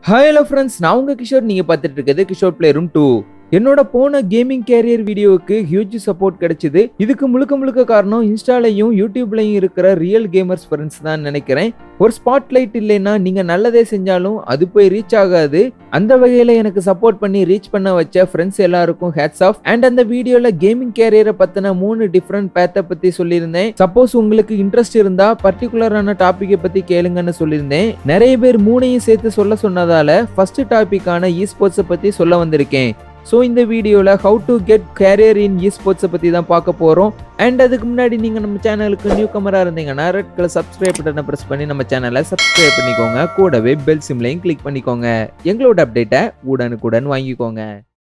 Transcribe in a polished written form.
Hi hello friends, நான் உங்க கிஷோர். நீங்க பார்த்துட்டு இருக்கிறது கிஷோர் பிளே ரூம் 2. என்னோட போன கேமிங் கேரியர் வீடியோவுக்கு ஹியூஜ் சப்போர்ட் கிடைச்சது. இதுக்கு முழுக்க காரணம் இன்ஸ்டாலையும் யூடியூப்லையும் இருக்கிற ரியல் கேமர்ஸ் ஃப்ரெண்ட்ஸ் தான் நினைக்கிறேன். ஒரு ஸ்பாட்லைட் இல்லைன்னா நீங்க நல்லதே செஞ்சாலும் அது போய் ரீச் ஆகாது. அந்த வகையில எனக்கு சப்போர்ட் பண்ணி ரீச் பண்ண வச்ச ஃப்ரெண்ட்ஸ் எல்லாருக்கும் ஹேட்ஸ் ஆஃப். அண்ட் அந்த வீடியோல கேமிங் கேரியரை பத்தின 3 டிஃப்ரெண்ட் பேத்தை பத்தி சொல்லியிருந்தேன். சப்போஸ் உங்களுக்கு இன்ட்ரெஸ்ட் இருந்தா பர்டிகுலரான டாபிக்கை பத்தி கேளுங்கன்னு சொல்லியிருந்தேன். நிறைய பேர் 3ஐயும் சேர்த்து சொல்ல சொன்னதால ஃபர்ஸ்ட் டாபிக்கான இ ஸ்போர்ட்ஸை பத்தி சொல்ல வந்திருக்கேன். ஸோ இந்த வீடியோவில் how to get career in இ ஸ்போர்ட்ஸை பற்றி தான் பார்க்க போகிறோம். அண்ட் அதுக்கு முன்னாடி நீங்கள் நம்ம சேனலுக்கு நியூ கமராக இருந்தீங்கன்னா ரெட் கலர் சப்ஸ்கிரைப் பட்டனை ப்ரெஸ் பண்ணி நம்ம சேனலை சப்ஸ்கிரைப் பண்ணிக்கோங்க. கூடவே பெல் சிம்லையும் கிளிக் பண்ணிக்கோங்க. எங்களோட அப்டேட்டை உடனுக்குடன் வாங்கிக்கோங்க.